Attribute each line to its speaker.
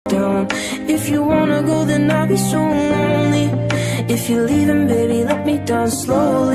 Speaker 1: down. If you wanna go, then I'll be so lonely. If you're leaving, baby, let me down slowly.